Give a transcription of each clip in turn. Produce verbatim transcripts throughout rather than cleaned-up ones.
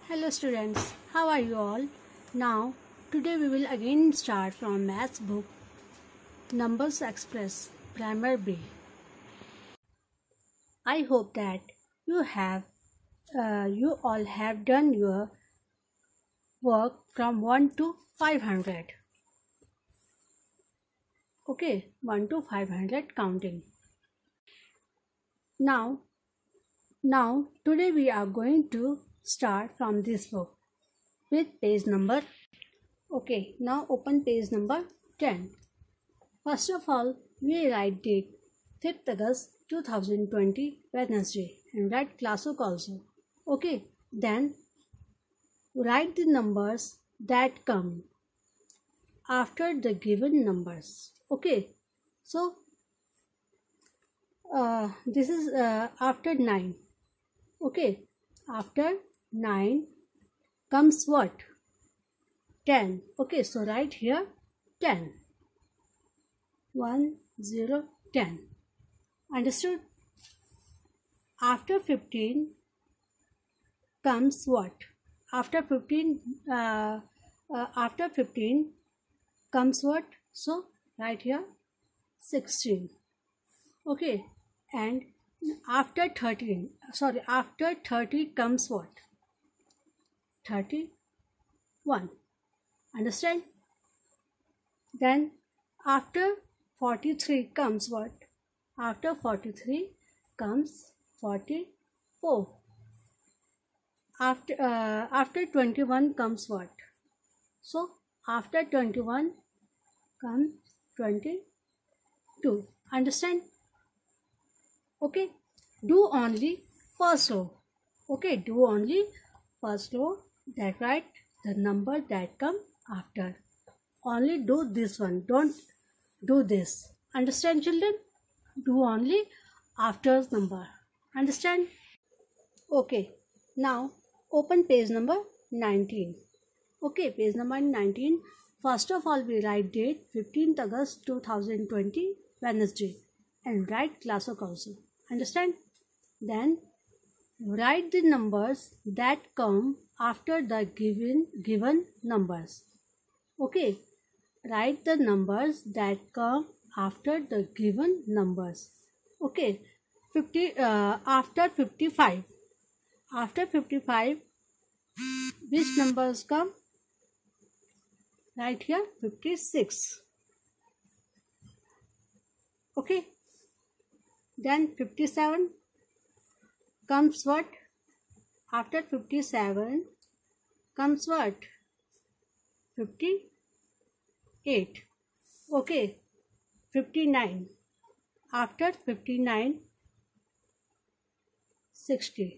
Hello students, how are you all? Now, today we will again start from maths book Numbers Express Primer B. I hope that you have uh, you all have done your work from one to five hundred. Okay, one to five hundred counting. Now, now today we are going to start from this book with page number. Okay, now open page number ten. First of all, we write date fifth August two thousand twenty Wednesday and write classwork also. Okay, then write the numbers that come after the given numbers. Okay, so uh, this is uh, after nine. Okay, after nine comes what? ten. Okay, so write here ten. one, zero, ten. Understood? After fifteen comes what? After fifteen, uh, uh, after fifteen comes what? So right here sixteen. Okay, and after thirteen, sorry, after thirty comes what? thirty-one. Understand? Then after forty-three comes what? After forty-three comes forty-four. After uh, after twenty-one comes what? So after twenty-one comes twenty-two. Understand? Okay. Do only first row. Okay. Do only first row. That right. The number that come after. Only do this one. Don't do this. Understand, children? Do only after number. Understand? Okay. Now open page number nineteen. Okay, page number nineteen. First of all, we write date fifteenth August two thousand twenty Wednesday and write classwork also. Understand? Then write the numbers that come after the given given numbers. Okay, write the numbers that come after the given numbers. Okay, fifty uh, after fifty-five. After fifty-five, which numbers come? Right here fifty-six. Okay, then fifty-seven comes what? After fifty-seven comes what? fifty-eight. Okay, fifty-nine. After fifty-nine, sixty.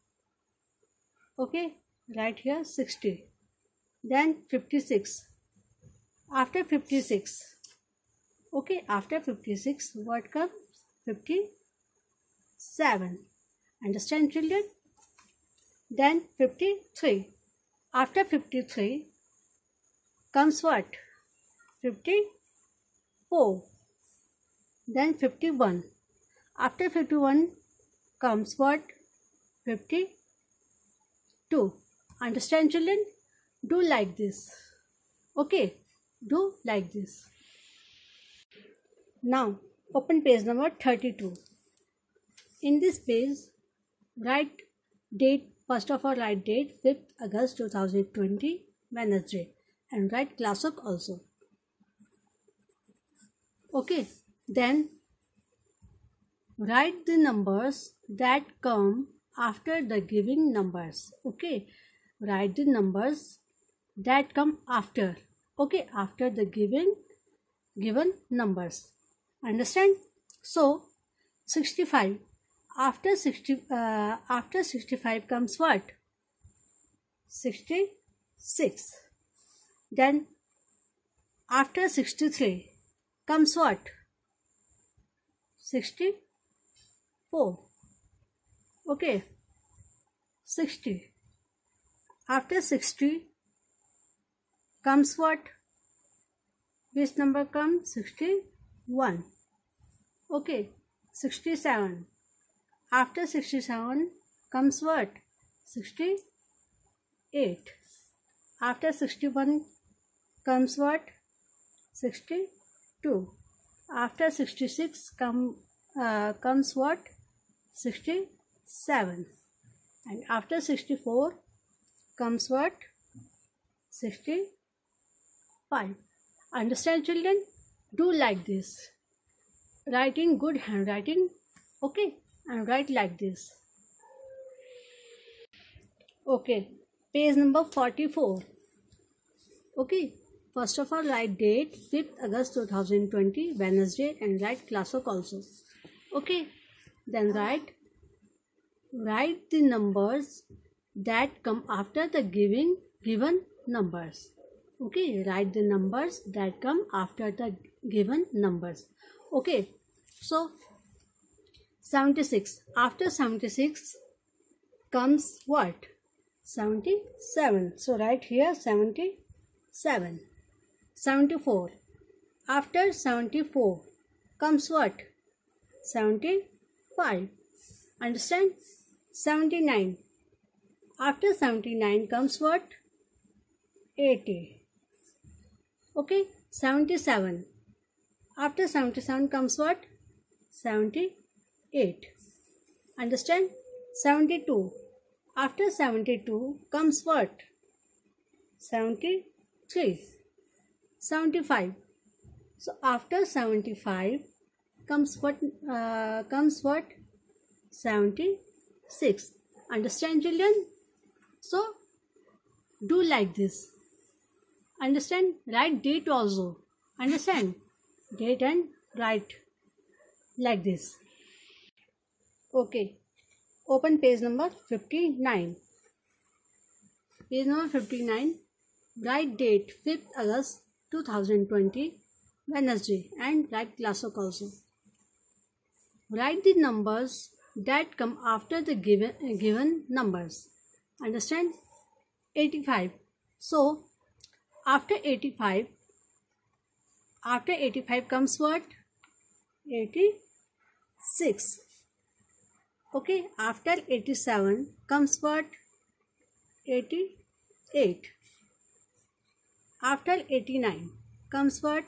Okay, right here sixty. Then fifty-six. After fifty-six. Okay, after fifty-six, what comes? fifty-seven. Understand, children? Then fifty-three. After fifty-three comes what? fifty-four. Then fifty-one. After fifty-one comes what? fifty-two. Understand, children? Do like this. Okay, do like this. Now open page number thirty-two. In this page, write date. First of all, write date fifth August two thousand twenty Wednesday and write classwork also. Okay, then write the numbers that come after the given numbers. Okay, write the numbers that come after. Okay, after the given given numbers. Understand? So sixty-five. After sixty uh, after sixty-five comes what? sixty-six. Then after sixty-three comes what? sixty-four. Okay, sixty. After sixty comes what? Which number comes? sixty-one. Okay, sixty-seven. After sixty-seven comes what? sixty-eight. eight. After sixty-one comes what? sixty-two. After sixty-six come, uh, comes what? sixty-seven. And after sixty-four comes what? sixty-five. Understand, children? Do like this. Write in good handwriting. Okay? And write like this. Okay. Page number forty-four. Okay. First of all, write date fifth August two thousand twenty, Wednesday, and write class work also. Okay. Then write write the numbers that come after the given given numbers. Okay. Write the numbers that come after the given numbers. Okay. So seventy-six. After seventy-six comes what? seventy-seven. So write here seventy-seven. seventy-four. After seventy-four comes what? seventy-five. Understand? seventy-nine. After seventy-nine comes what? eighty. Okay? seventy-seven. After seventy-seven comes what? seventy-eight. Understand? seventy-two. After seventy-two comes what? seventy-three. seventy-five. So after seventy-five comes what? Uh, comes what? seventy-six. Understand, children? So do like this. Understand? Write date also. Understand? Date and write like this. Okay. Open page number fifty-nine. Page number fifty-nine. Write date fifth August two thousand twenty, Wednesday, and write class work also. Write the numbers that come after the given given numbers. Understand? eighty-five. So after eighty-five, after eighty-five comes what? eighty-six. Okay. After eighty-seven comes what? eighty-eight. After eighty-nine comes what?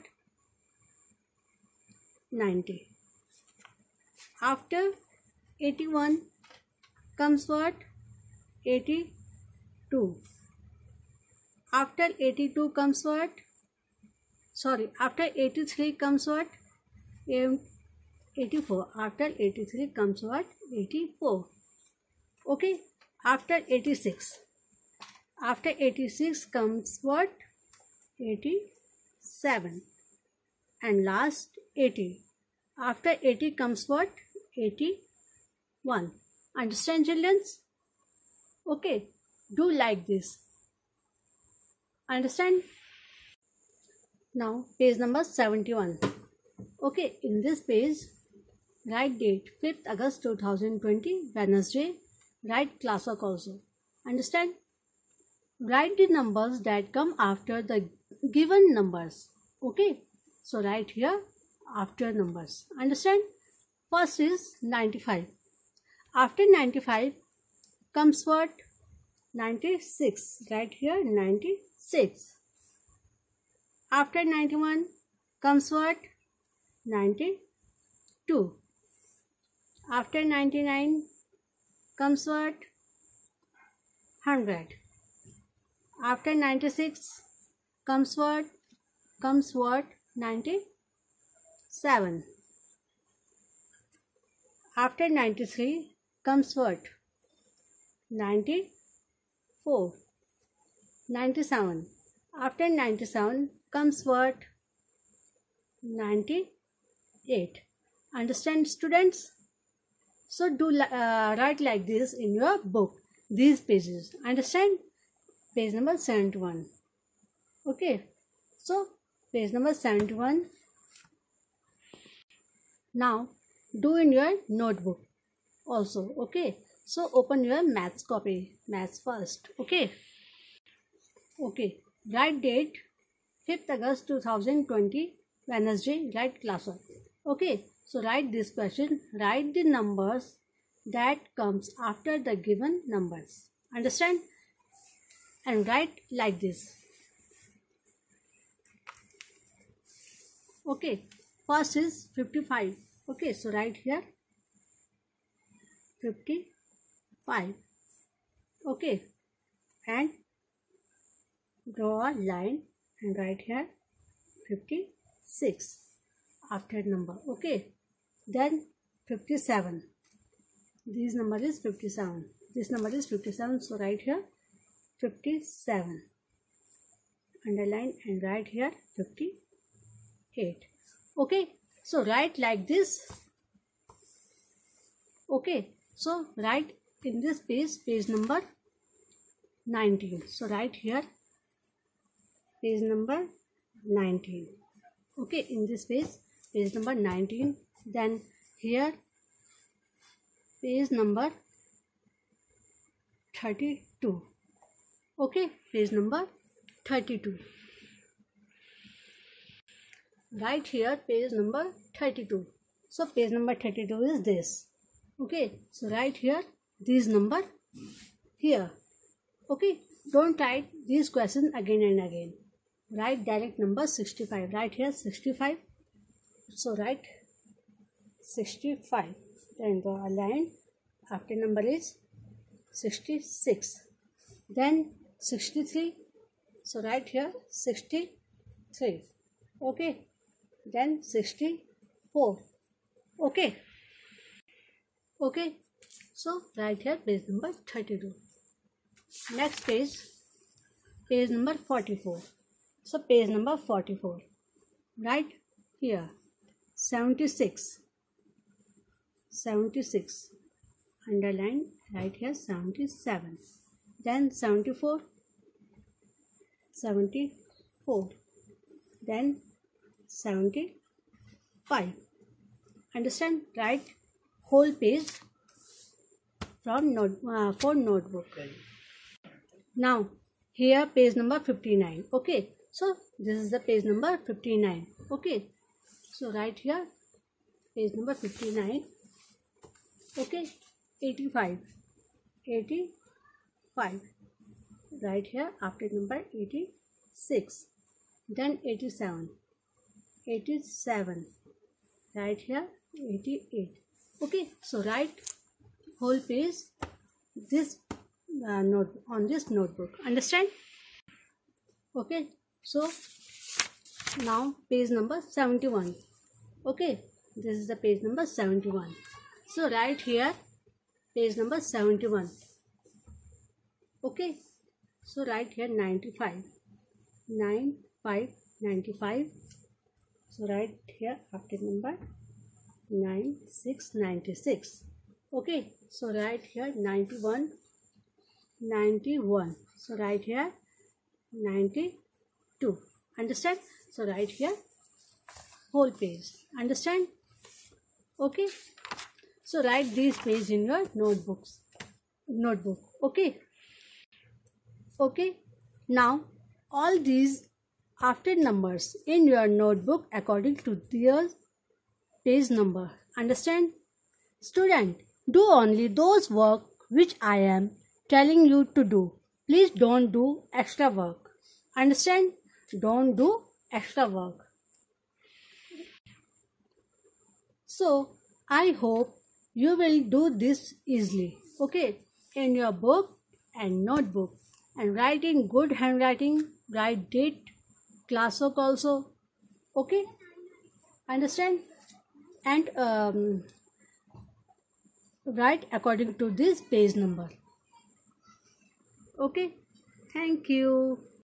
ninety. After eighty-one comes what? eighty-two. After eighty-two comes what? Sorry, after eighty-three comes what? eighty-four. After eighty-three comes what? eighty-four. Okay. After eighty-six. After eighty-six comes what? eighty-seven. And last eighty. After eighty comes what? eighty-one. Understand, children? Okay. Do like this. Understand? Now page number seventy-one. Okay. In this page, write date fifth August two thousand twenty, Wednesday. Write class work also. Understand? Write the numbers that come after the given numbers. Okay. So write here after numbers. Understand? First is ninety-five. After ninety-five comes what? ninety-six. Write here ninety-six. After ninety-one comes what? ninety-two. After ninety-nine comes what? one hundred. After ninety-six comes what? Comes what? ninety-seven. After ninety-three comes what? ninety-four. ninety-seven. After ninety-seven comes what? ninety-eight. Understand, students? So do uh, write like this in your book, these pages. Understand? Page number seventy-one. Okay. So page number seventy-one. Now do in your notebook also. Okay. So open your maths copy. Maths first. Okay. Okay. Write date fifth August two thousand twenty, Wednesday. Write class work. Okay. So write this question. Write the numbers that comes after the given numbers. Understand? and write like this. Okay, first is fifty-five. Okay, so write here fifty-five. Okay, and draw a line and write here fifty-six after number. Okay, then fifty-seven. This number is fifty-seven. This number is fifty-seven. So write here fifty-seven. Underline and write here fifty-eight. Okay, so write like this. Okay, so write in this page, page number nineteen. So write here page number nineteen. Okay, in this page, page number nineteen. Then here page number thirty-two. Okay, page number thirty-two. Right here page number thirty-two. So page number thirty-two is this. Okay, so write here this number here. Okay, don't write these questions again and again. Write direct number sixty-five. Write here sixty-five. So write sixty-five. Then draw a line. After number is sixty-six. Then sixty-three. So write here sixty-three. Okay. Then sixty-four. Okay. Okay. So write here page number thirty-two. Next page, page number forty-four. So page number forty-four. Write here seventy-six. seventy-six. Underline, write here seventy-seven. Then seventy-four. seventy-four. Then seventy-five. Understand? Write whole page from note uh, for notebook. Okay. Now here page number fifty-nine. Okay, so this is the page number fifty-nine. Okay, so write here page number fifty-nine. Okay, eighty-five. eighty-five. Write here after number eighty-six. Then eighty-seven. eighty-seven. Write here eighty-eight. Okay, so write whole page this uh, note on this notebook. Understand? Okay, so now page number seventy-one. Okay, this is the page number seventy-one. So write here page number seventy-one. Okay, so write here ninety-five. ninety-five. ninety-five. So write here after number ninety-six. ninety-six. Okay, so write here ninety-one. ninety-one. So write here ninety-two. Understand? So write here whole page. Understand? Okay, so write these pages in your notebooks notebook. Okay. Okay, now all these after numbers in your notebook according to their page number. Understand? Student, do only those work which I am telling you to do. Please don't do extra work. Understand? Don't do extra work. So I hope you will do this easily. Okay, in your book and notebook, and write in good handwriting. Write date, class work also. Okay, understand? And um, write according to this page number. Okay, thank you.